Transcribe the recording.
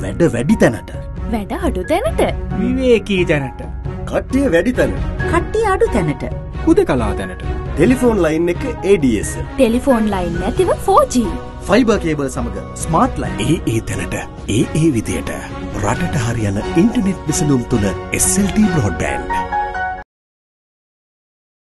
වැඩ වැඩි තැනට. වැඩ අඩු තැනට. විවේකී තැනට. කට්ටිය වැඩි තැන. කට්ටිය අඩු තැනට. හුදකලා තැනට. ටෙලිෆෝන් ලයින් එක ADS. ටෙලිෆෝන් ලයින් නැතිව 4G. ෆයිබර් කේබල් සමග ස්මාර්ට් ලයින්. ඒ තැනට ඒ විදියට රටට හරියන ඉන්ටර්නෙට් විසඳුම් තුන SLT බ්‍රෝඩ්බෑන්ඩ්.